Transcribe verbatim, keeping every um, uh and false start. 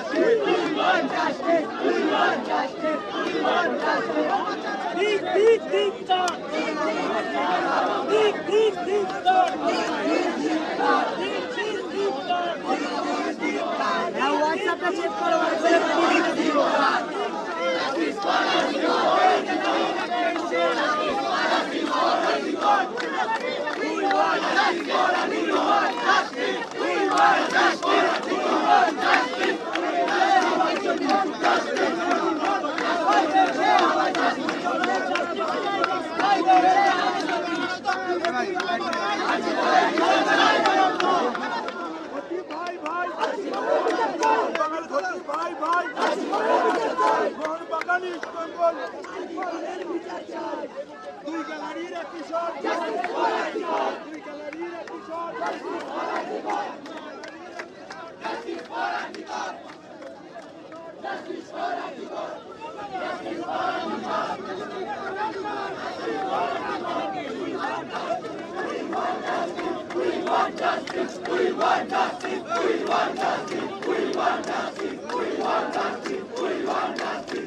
justice. We want justice. We want justice. We want justice. Deep, deep, deep down. Deep, deep, deep down. Deep, deep, deep down. Deep, deep, deep down. Now WhatsApp पे check करो WhatsApp पे deep, deep down. Justice for us, we want. We want justice for us, we want justice. We want justice. We want justice. দুই গ্যালারির একটি shot justice for আদিবাসী দুই গ্যালারির একটি shot justice for Adivasi justice for Adivasi justice for Adivasi justice for Adivasi We want justice, we want justice, we want justice, we want justice, we want justice, we want justice, we want justice.